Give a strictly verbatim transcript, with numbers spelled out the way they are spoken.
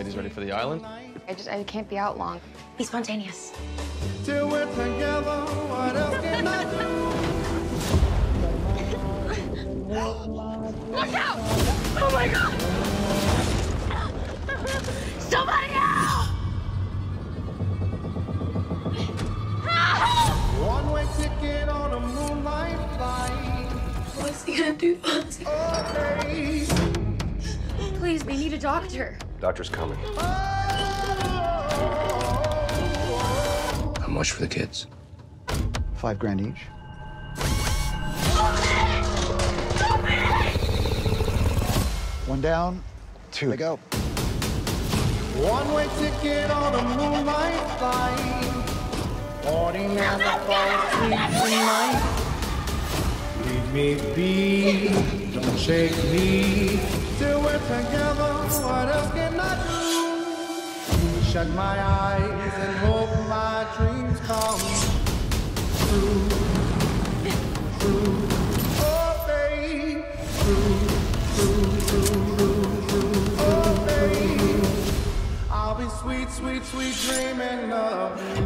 ladies ready for the island? I just, I can't be out long. Be spontaneous. Till we're together, what else can I do? Look out! Oh my God! Somebody help! One-way ticket on a moonlight flight. What's he gonna do? Okay. Please, they need a doctor. Doctor's coming. How much for the kids? Five grand each. One down, two to go. One-way ticket on a moonlight flight. Boarding on the boat tonight. Leave me be, don't shake me. Till we're together, what else can I do? Shut my eyes and hope my dreams come true. True, oh babe. True, true, true, true, true, oh babe. I'll be sweet, sweet, sweet dreaming of you.